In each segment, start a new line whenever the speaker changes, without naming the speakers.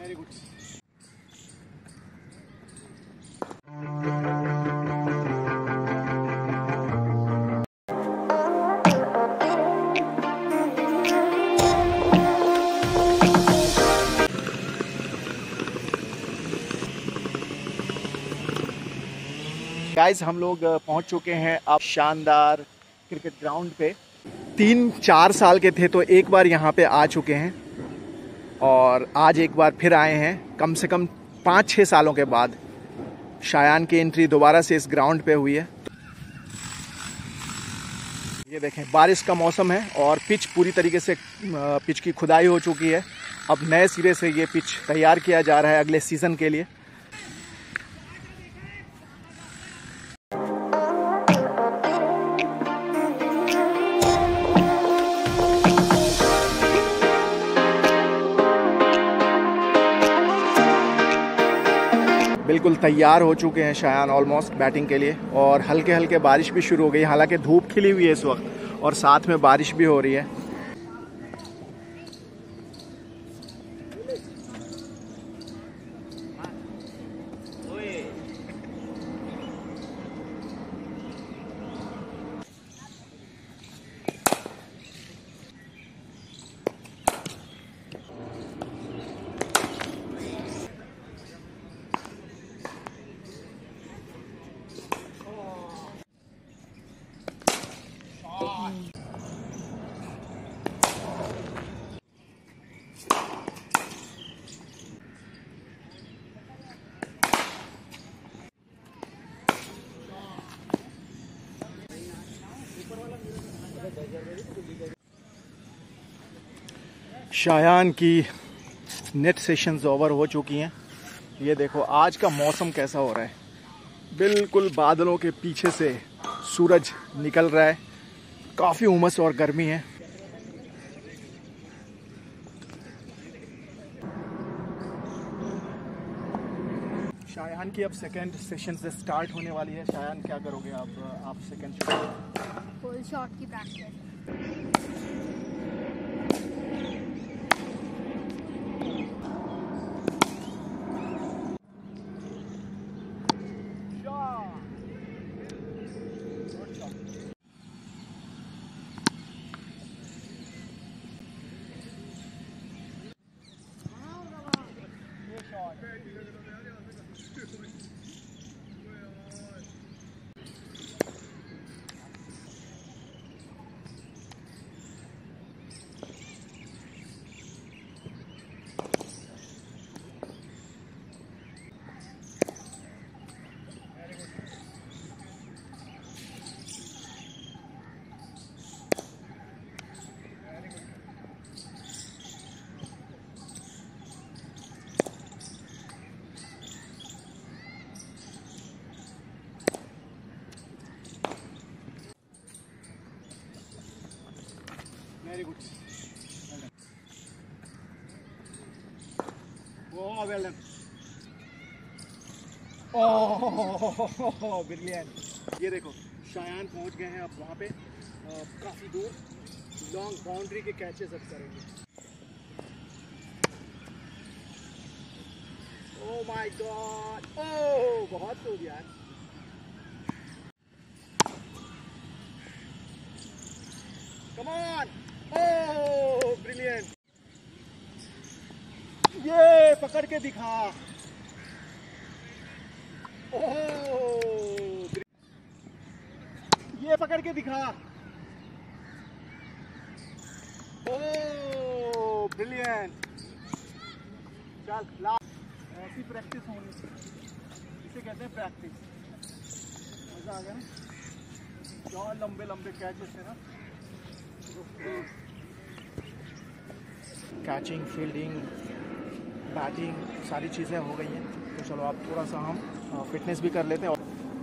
Very good. Guys हम लोग पहुंच चुके हैं अब शानदार क्रिकेट ग्राउंड पे। 3-4 साल के थे तो एक बार यहाँ पे आ चुके हैं और आज एक बार फिर आए हैं। कम से कम 5-6 सालों के बाद शायान की एंट्री दोबारा से इस ग्राउंड पे हुई है। ये देखें बारिश का मौसम है और पिच पूरी तरीके से पिच की खुदाई हो चुकी है। अब नए सिरे से ये पिच तैयार किया जा रहा है अगले सीज़न के लिए। बिल्कुल तैयार हो चुके हैं शायान ऑलमोस्ट बैटिंग के लिए और हल्के हल्के बारिश भी शुरू हो गई। हालांकि धूप खिली हुई है इस वक्त और साथ में बारिश भी हो रही है। शायान की नेट सेशंस ओवर हो चुकी हैं। ये देखो आज का मौसम कैसा हो रहा है। बिल्कुल बादलों के पीछे से सूरज निकल रहा है। काफ़ी उमस और गर्मी है। शायान की अब सेकंड सेशन से स्टार्ट होने वाली है। शायान क्या करोगे आप सेकंड
फुल शॉट की practice. Very good. Oh, well done. Oh, brilliant. ये देखो शायान पहुंच गए हैं अब वहाँ पे काफ़ी दूर। लॉन्ग बाउंड्री के कैचेस अब करेंगे। Oh my God! Oh, बहुत दूर यार। Come on! Oh, brilliant! ये पकड़ के दिखा। ओह, ये पकड़ के दिखा। Oh, brilliant. चल लास्ट ऐसी प्रैक्टिस होनी, इसे कहते हैं प्रैक्टिस। मजा आ गया ना। क्या लंबे लंबे कैचेस है ना। कैचिंग, फील्डिंग, बैटिंग सारी चीज़ें हो गई हैं। तो चलो अब थोड़ा सा हम फिटनेस भी कर लेते हैं।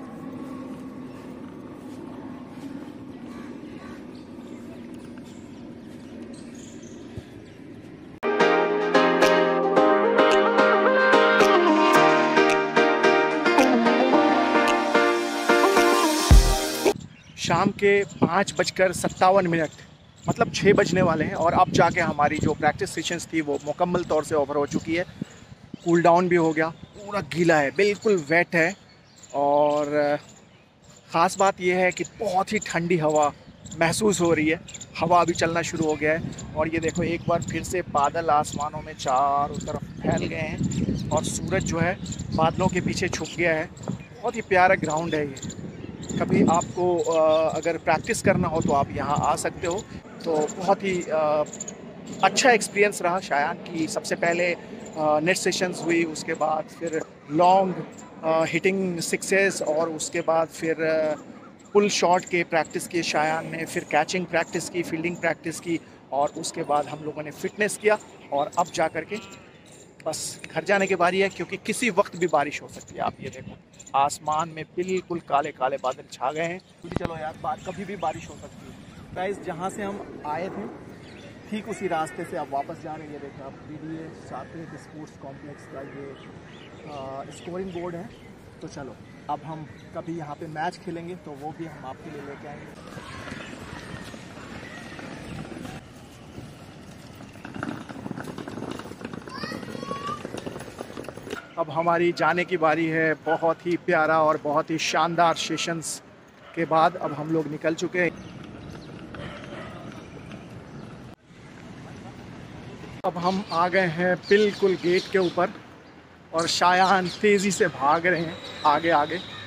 शाम के 5:57 मतलब 6 बजने वाले हैं और अब जाके हमारी जो प्रैक्टिस सेशंस थी वो मुकम्मल तौर से ओवर हो चुकी है।
कूल डाउन भी हो गया। पूरा गीला है, बिल्कुल वेट है। और ख़ास बात यह है कि बहुत ही ठंडी हवा महसूस हो रही है। हवा अभी चलना शुरू हो गया है और ये देखो एक बार फिर से बादल आसमानों में चारों तरफ फैल गए हैं और सूरज जो है बादलों के पीछे छुप गया है। बहुत ही प्यारा ग्राउंड है ये। कभी आपको अगर प्रैक्टिस करना हो तो आप यहाँ आ सकते हो। तो बहुत ही अच्छा एक्सपीरियंस रहा शायान की। सबसे पहले नेट सेशंस हुई, उसके बाद फिर लॉन्ग हिटिंग सिक्सेस और उसके बाद फिर पुल शॉट के प्रैक्टिस किए शायान ने, फिर कैचिंग प्रैक्टिस की, फील्डिंग प्रैक्टिस की और उसके बाद हम लोगों ने फिटनेस किया। और अब जा कर के बस घर जाने की बारी है, क्योंकि किसी वक्त भी बारिश हो सकती है। आप ये देखो आसमान में बिल्कुल काले काले बादल छा गए हैं। चलो यार, कभी भी बारिश हो सकती है। गाइस, जहाँ से हम आए थे ठीक उसी रास्ते से आप वापस जा रहे हैं। ये देखो आप BDA सात्विक स्पोर्ट्स कॉम्प्लेक्स का ये स्कोरिंग बोर्ड है। तो चलो अब हम कभी यहाँ पे मैच खेलेंगे तो वो भी हम आपके लिए लेके आएंगे। अब हमारी जाने की बारी है। बहुत ही प्यारा और बहुत ही शानदार सेशंस के बाद अब हम लोग निकल चुके हैं। अब हम आ गए हैं बिल्कुल गेट के ऊपर और शायान तेज़ी से भाग रहे हैं आगे आगे।